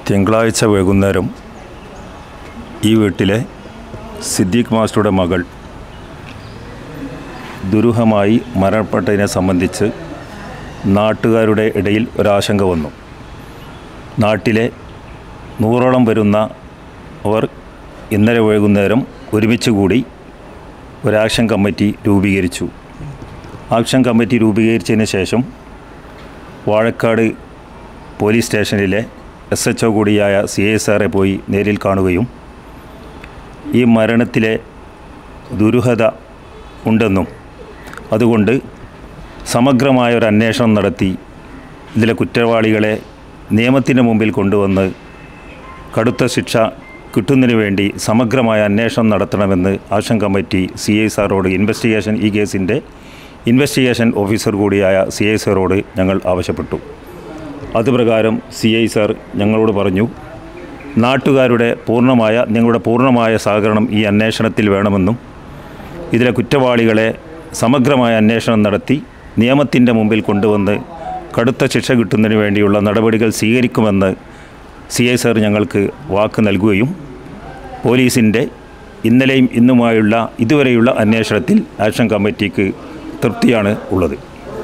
തിങ്കളാഴ്ച വൈകുന്നേരം ഈ വീട്ടിലെ സിദ്ദീഖ് മാസ്റ്ററുടെ മകൾ ദുരൂഹമായി മരണപ്പെട്ടതിനെ സംബന്ധിച്ച് നാട്ടുകാരുടെ ഇടയിൽ ഒരാശങ്ക വന്നു. നാട്ടിലെ 100ഓളം വരുന്ന അവർ ഇന്നലെ വൈകുന്നേരം ഒരുമിച്ച് കൂടി ഒരു ആക്ഷൻ കമ്മിറ്റി രൂപീകരിച്ചു. ആക്ഷൻ കമ്മിറ്റി രൂപീകരിച്ചതിന് ശേഷം വാഴക്കാട് പോലീസ് സ്റ്റേഷനിലെ SHO കൂടിയായ CI സാറെ പോയി നേരിൽ കാണുകയും ഈ മരണത്തിലെ ദുരൂഹത ഉണ്ടെന്നും അതുകൊണ്ട് സമഗ്രമായ ഒരു അന്വേഷണം നടത്തി ഇതിലെ കുറ്റവാളികളെ നിയമത്തിന് മുമ്പിൽ കൊണ്ടുവന്ന് കടുത്ത ശിക്ഷ കിട്ടുന്നതിന് വേണ്ടി സമഗ്രമായ അന്വേഷണം നടത്തണമെന്ന് ആക്ഷൻ കമ്മിറ്റി CI സാറോട് ഈ കേസിൻ്റെ ഇൻവെസ്റ്റിഗേഷൻ ഓഫീസർ കൂടിയായ CI സാറോട് ഞങ്ങൾ ആവശ്യപ്പെട്ടു. അതുപ്രകാരം CI സാർ ഞങ്ങളോട് പറഞ്ഞു, നാട്ടുകാരുടെ നിങ്ങളുടെ പൂർണ്ണമായ സഹകരണം ഈ അന്വേഷണത്തിൽ വേണമെന്നും ഇതിലെ കുറ്റവാളികളെ സമഗ്രമായ അന്വേഷണം നടത്തി നിയമത്തിൻ്റെ മുമ്പിൽ കൊണ്ടുവന്ന് കടുത്ത ശിക്ഷ കിട്ടുന്നതിന് വേണ്ടിയുള്ള നടപടികൾ സ്വീകരിക്കുമെന്ന് CI സാർ ഞങ്ങൾക്ക് വാക്ക് നൽകുകയും പോലീസിൻ്റെ ഇന്നലെയും ഇന്നുമായുള്ള ഇതുവരെയുള്ള അന്വേഷണത്തിൽ ആക്ഷൻ കമ്മിറ്റിക്ക് തൃപ്തിയാണ് ഉള്ളത്.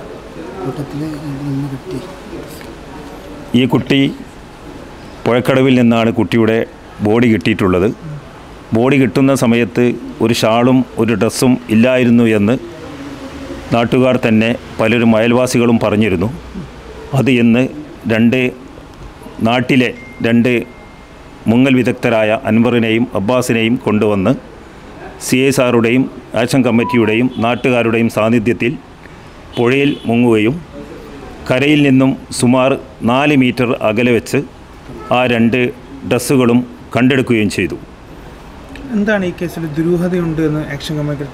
ഈ കുട്ടി പുഴക്കടവിൽ നിന്നാണ് കുട്ടിയുടെ ബോഡി കിട്ടിയിട്ടുള്ളത്. ബോഡി കിട്ടുന്ന സമയത്ത് ഒരു ഷാളും ഒരു ഡ്രസ്സും ഇല്ലായിരുന്നു എന്ന് നാട്ടുകാർ തന്നെ പലരും അയൽവാസികളും പറഞ്ഞിരുന്നു. അത് ഇന്ന് നാട്ടിലെ രണ്ട് മുങ്ങൽ വിദഗ്ധരായ അൻവറിനെയും അബ്ബാസിനെയും കൊണ്ടുവന്ന് CI സാറുടെയും ആക്ഷൻ കമ്മിറ്റിയുടെയും നാട്ടുകാരുടെയും സാന്നിധ്യത്തിൽ പുഴയിൽ മുങ്ങുകയും കരയിൽ നിന്നും സുമാർ 4 മീറ്റർ അകലെ വെച്ച് ആ 2 ഡ്രസ്സുകളും കണ്ടെടുക്കുകയും ചെയ്തു. എന്താണ് ഈ കേസിൽ ദുരൂഹതയുണ്ട് എന്ന് ആക്ഷൻ കമ്മിറ്റിക്ക്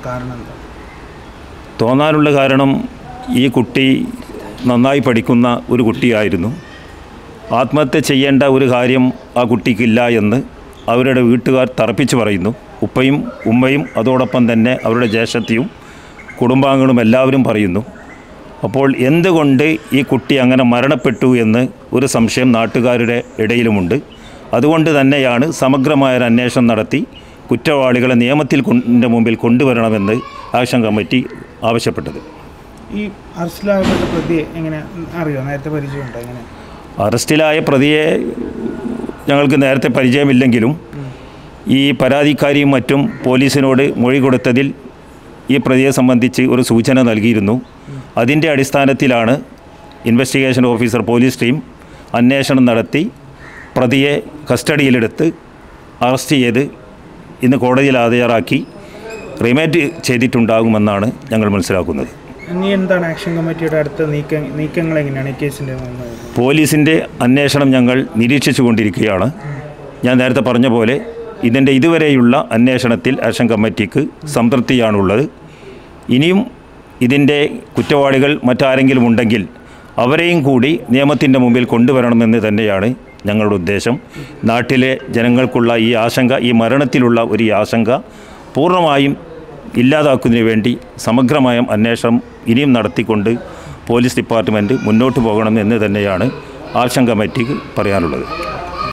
തോന്നാനുള്ള കാരണം ഈ കുട്ടി നന്നായി പഠിക്കുന്ന ഒരു കുട്ടിയായിരുന്നു. ആത്മഹത്യ ചെയ്യേണ്ട ഒരു കാര്യം ആ കുട്ടിക്കില്ല എന്ന് അവരുടെ വീട്ടുകാർ തറപ്പിച്ച് പറയുന്നു. ഉപ്പയും ഉമ്മയും അതോടൊപ്പം തന്നെ അവരുടെ ജ്യേഷ്ഠത്തിയും കുടുംബാംഗങ്ങളും എല്ലാവരും പറയുന്നു. അപ്പോൾ എന്തുകൊണ്ട് ഈ കുട്ടി അങ്ങനെ മരണപ്പെട്ടു എന്ന് ഒരു സംശയം നാട്ടുകാരുടെ ഇടയിലുമുണ്ട്. അതുകൊണ്ട് തന്നെയാണ് സമഗ്രമായൊരു അന്വേഷണം നടത്തി കുറ്റവാളികളെ നിയമത്തിൻ്റെ മുമ്പിൽ കൊണ്ടുവരണമെന്ന് ആക്ഷൻ കമ്മിറ്റി ആവശ്യപ്പെട്ടത്. ഈ അറസ്റ്റിലായപ്പെട്ട പ്രതിയെ എങ്ങനെ അറിയോ? നേരത്തെ പരിചയമുണ്ടോ? എങ്ങനെ അറസ്റ്റിലായ പ്രതിയെ ഞങ്ങൾക്ക് നേരത്തെ പരിചയമില്ലെങ്കിലും ഈ പരാതിക്കാരിയും മറ്റും പോലീസിനോട് മൊഴി കൊടുത്തതിൽ ഈ പ്രതിയെ സംബന്ധിച്ച് ഒരു സൂചന നൽകിയിരുന്നു. അതിൻ്റെ അടിസ്ഥാനത്തിലാണ് ഇൻവെസ്റ്റിഗേഷൻ ഓഫീസർ പോലീസ് ടീം അന്വേഷണം നടത്തി പ്രതിയെ കസ്റ്റഡിയിലെടുത്ത് അറസ്റ്റ് ചെയ്ത് ഇന്ന് കോടതിയിൽ ഹാജരാക്കി റിമാൻഡ് ചെയ്തിട്ടുണ്ടാകുമെന്നാണ് ഞങ്ങൾ മനസ്സിലാക്കുന്നത്. ഇനി എന്താണ് ആക്ഷൻ കമ്മിറ്റിയുടെ അടുത്ത നീക്കങ്ങൾ എങ്ങനെയാണ് ഈ കേസിൻ്റെ? പോലീസിൻ്റെ അന്വേഷണം ഞങ്ങൾ നിരീക്ഷിച്ചു കൊണ്ടിരിക്കുകയാണ്. ഞാൻ നേരത്തെ പറഞ്ഞ പോലെ ഇതിൻ്റെ ഇതുവരെയുള്ള അന്വേഷണത്തിൽ ആക്ഷൻ കമ്മിറ്റിക്ക് സംതൃപ്തിയാണുള്ളത്. ഇനിയും ഇതിൻ്റെ കുറ്റവാളികൾ മറ്റാരെങ്കിലും ഉണ്ടെങ്കിൽ അവരെയും കൂടി നിയമത്തിൻ്റെ മുമ്പിൽ കൊണ്ടുവരണമെന്ന് തന്നെയാണ് ഞങ്ങളുടെ ഉദ്ദേശം. നാട്ടിലെ ജനങ്ങൾക്കുള്ള ഈ മരണത്തിലുള്ള ഒരു ആശങ്ക പൂർണ്ണമായും ഇല്ലാതാക്കുന്നതിന് വേണ്ടി സമഗ്രമായ അന്വേഷണം ഇനിയും നടത്തിക്കൊണ്ട് പോലീസ് ഡിപ്പാർട്ട്മെൻറ്റ് മുന്നോട്ട് പോകണമെന്ന് തന്നെയാണ് ആക്ഷൻ കമ്മിറ്റിക്ക് പറയാനുള്ളത്.